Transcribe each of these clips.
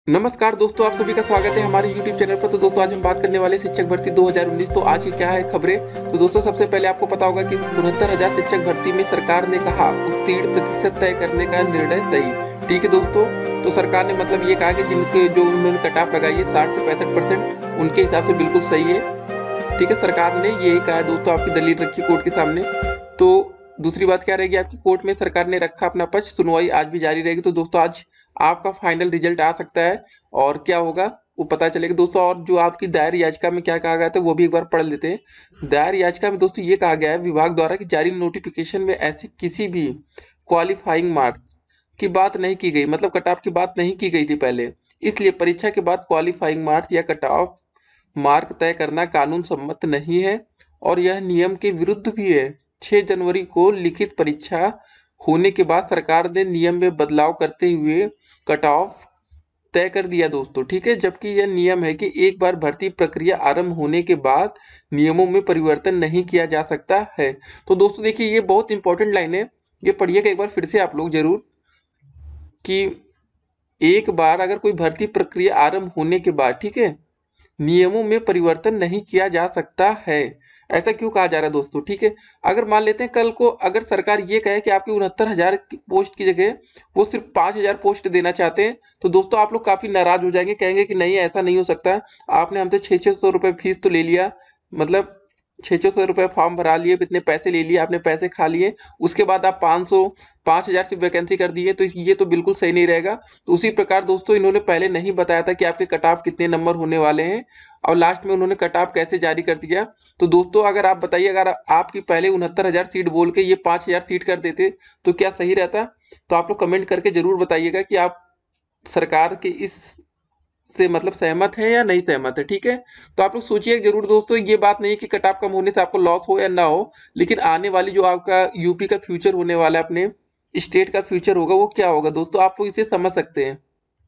नमस्कार दोस्तों, आप सभी का स्वागत है हमारे YouTube चैनल पर। तो दोस्तों आज हम बात करने वाले शिक्षक भर्ती 2019। तो आज की क्या है खबरें। तो दोस्तों सबसे पहले आपको पता होगा कि 69,000 शिक्षक भर्ती में सरकार ने कहा उत्तीर्ण प्रतिशत तय करने का निर्णय सही। ठीक है दोस्तों, तो सरकार ने मतलब ये कहा कि जिनके जो उन्होंने कट ऑफ लगाई है 60 से 65%, उनके हिसाब से बिल्कुल सही है। ठीक है, सरकार ने यही कहा है दोस्तों, आपकी दलील रखी कोर्ट के सामने। तो दूसरी बात क्या रहेगी आपकी, कोर्ट में सरकार ने रखा अपना पक्ष, सुनवाई आज भी जारी रहेगी। तो दोस्तों आज आपका फाइनल रिजल्ट आ सकता है और क्या होगा वो पता चलेगा दोस्तों। और जो आपकी दायर याचिका में क्या कहा गया था वो भी एक बार पढ़ लेते हैं। दायर याचिका में दोस्तों ये कहा गया है विभाग द्वारा कि जारी नोटिफिकेशन में ऐसी किसी भी क्वालिफाइंग मार्क्स की बात नहीं की गई, मतलब कट ऑफ की बात नहीं की गई थी पहले, इसलिए परीक्षा के बाद क्वालिफाइंग मार्क्स या कट ऑफ मार्क तय करना कानून सम्मत नहीं है और यह नियम के विरुद्ध भी है। 6 जनवरी को लिखित परीक्षा होने के बाद सरकार ने नियम में बदलाव करते हुए कट ऑफ तय कर दिया दोस्तों। ठीक है, जबकि यह नियम है कि एक बार भर्ती प्रक्रिया आरंभ होने के बाद नियमों में परिवर्तन नहीं किया जा सकता है। तो दोस्तों देखिए, ये बहुत इंपॉर्टेंट लाइन है, ये पढ़िएगा एक बार फिर से आप लोग जरूर, कि एक बार अगर कोई भर्ती प्रक्रिया आरंभ होने के बाद, ठीक है, नियमों में परिवर्तन नहीं किया जा सकता है। ऐसा क्यों कहा जा रहा है दोस्तों। ठीक है, अगर मान लेते हैं कल को अगर सरकार ये कहे कि आपकी 69,000 पोस्ट की जगह वो सिर्फ 5,000 पोस्ट देना चाहते हैं, तो दोस्तों आप लोग काफी नाराज हो जाएंगे, कहेंगे कि नहीं ऐसा नहीं हो सकता, आपने हमसे 600 रुपए फीस तो ले लिया, मतलब 600 रुपए फॉर्म भरा लिए, इतने पैसे ले लिए आपने, पैसे खा लिए, उसके बाद आप 5,000 से वैकेंसी कर दी है, तो ये तो बिल्कुल सही नहीं रहेगा। तो उसी प्रकार दोस्तों इन्होंने पहले नहीं बताया था कि आपके कट ऑफ कितने नंबर होने वाले हैं और लास्ट में उन्होंने कट ऑफ कैसे जारी कर दिया। तो दोस्तों अगर आप बताइए, अगर आपकी पहले 69,000 सीट बोल के ये 5,000 सीट कर देते तो क्या सही रहता। तो आप लोग कमेंट करके जरूर बताइएगा कि आप सरकार के इस से मतलब सहमत है या नहीं सहमत है। ठीक है, तो आप लोग सोचिए जरूर दोस्तों, ये बात नहीं है कि कट ऑफ कम होने से आपको लॉस हो या ना हो, लेकिन आने वाली जो आपका यूपी का फ्यूचर होने वाला है, अपने स्टेट का फ्यूचर होगा, वो क्या होगा दोस्तों, आप लोग इसे समझ सकते हैं।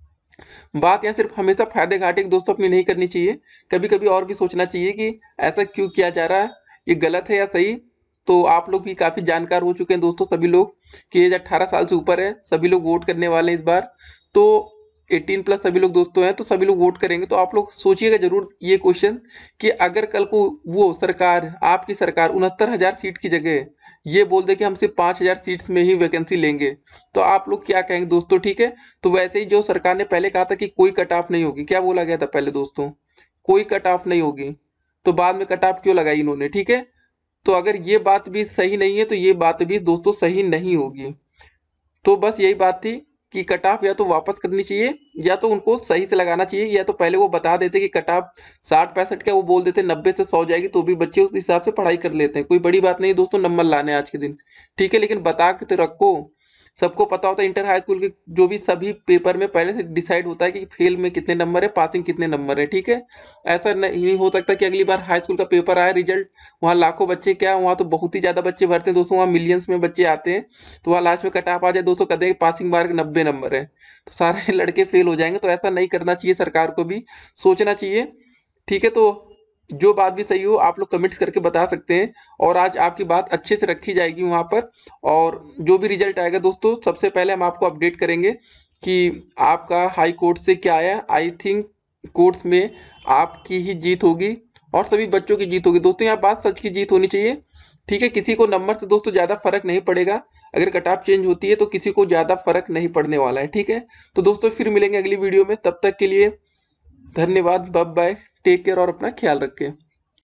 बात यहाँ सिर्फ हमेशा फायदे घाटे की दोस्तों अपनी नहीं करनी चाहिए, कभी कभी और भी सोचना चाहिए कि ऐसा क्यों किया जा रहा है, ये गलत है या सही। तो आप लोग भी काफी जानकार हो चुके हैं दोस्तों, सभी लोग की एज 18 साल से ऊपर है, सभी लोग वोट करने वाले हैं इस बार। तो 18+ सभी लोग दोस्तों हैं, तो सभी लोग वोट करेंगे। तो आप लोग सोचिएगा जरूर ये क्वेश्चन, कि अगर कल को वो सरकार, आपकी सरकार 69,000 सीट की जगह ये बोल दे कि हम सिर्फ 5,000 सीट्स में ही वैकेंसी लेंगे, तो आप लोग क्या कहेंगे दोस्तों। ठीक है, तो वैसे ही जो सरकार ने पहले कहा था कि कोई कट ऑफ नहीं होगी, क्या बोला गया था पहले दोस्तों, कोई कट ऑफ नहीं होगी, तो बाद में कट ऑफ क्यों लगाई इन्होंने। ठीक है, तो अगर ये बात भी सही नहीं है तो ये बात भी दोस्तों सही नहीं होगी। तो बस यही बात थी कि कट ऑफ या तो वापस करनी चाहिए या तो उनको सही से लगाना चाहिए, या तो पहले वो बता देते कि कट ऑफ 60-65 क्या, वो बोल देते 90 से 100 जाएगी, तो भी बच्चे उस हिसाब से पढ़ाई कर लेते हैं, कोई बड़ी बात नहीं दोस्तों, नंबर लाने आज के दिन। ठीक है, लेकिन बता के तो रखो, सबको पता होता है इंटर हाई स्कूल के जो भी सभी पेपर में पहले से डिसाइड होता है कि फेल में कितने नंबर है, पासिंग कितने नंबर है। ठीक है, ऐसा नहीं हो सकता कि अगली बार हाई स्कूल का पेपर आए रिजल्ट, वहाँ लाखों बच्चे, क्या वहाँ तो बहुत ही ज्यादा बच्चे भरते हैं दोस्तों, वहाँ मिलियंस में बच्चे आते हैं, तो वहाँ लास्ट में कट ऑफ आ जाए दोस्तों, कहते हैं पासिंग मार्क 90 नंबर है, तो सारे लड़के फेल हो जाएंगे। तो ऐसा नहीं करना चाहिए, सरकार को भी सोचना चाहिए। ठीक है, तो जो बात भी सही हो आप लोग कमेंट्स करके बता सकते हैं, और आज आपकी बात अच्छे से रखी जाएगी वहां पर। और जो भी रिजल्ट आएगा दोस्तों, सबसे पहले हम आपको अपडेट करेंगे कि आपका हाई कोर्ट से क्या आया। आई थिंक कोर्ट्स में आपकी ही जीत होगी और सभी बच्चों की जीत होगी दोस्तों, यहाँ बात सच की जीत होनी चाहिए। ठीक है, किसी को नंबर से दोस्तों ज्यादा फर्क नहीं पड़ेगा, अगर कट ऑफ चेंज होती है तो किसी को ज्यादा फर्क नहीं पड़ने वाला है। ठीक है, तो दोस्तों फिर मिलेंगे अगली वीडियो में, तब तक के लिए धन्यवाद, बाय बाय, टेक केयर और अपना ख्याल रखें।